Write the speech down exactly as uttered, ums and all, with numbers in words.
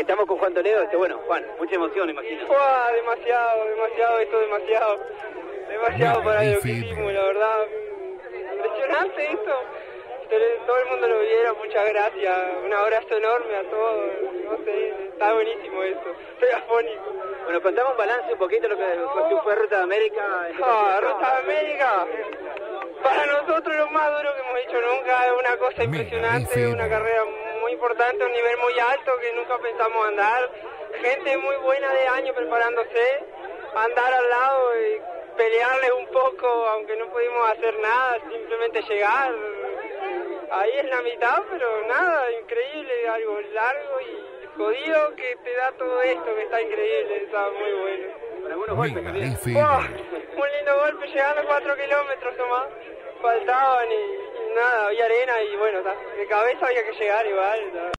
Estamos con Juan Toledo, este, bueno, Juan, mucha emoción, imagino. Fua, demasiado, demasiado, esto demasiado. Demasiado para lo que hicimos, la verdad. Impresionante esto. Todo el mundo lo viera, muchas gracias. Un abrazo enorme a todos. No sé, está buenísimo esto. Estoy afónico. Bueno, contame un balance un poquito lo que fue Ruta de América. Ah, Ruta de América. Para nosotros lo más duro que hemos hecho nunca, es una cosa impresionante, una carrera muy importante, un nivel muy alto que nunca pensamos andar. Gente muy buena de año preparándose, andar al lado y pelearles un poco, aunque no pudimos hacer nada, simplemente llegar. Ahí es la mitad, pero nada, increíble, algo largo y jodido que te da todo esto, que está increíble, está muy bueno. Con algunos golpes también. Oh, un lindo golpe, llegando cuatro kilómetros nomás, faltaban y, y nada, había arena y bueno, ta, de cabeza había que llegar igual. Ta.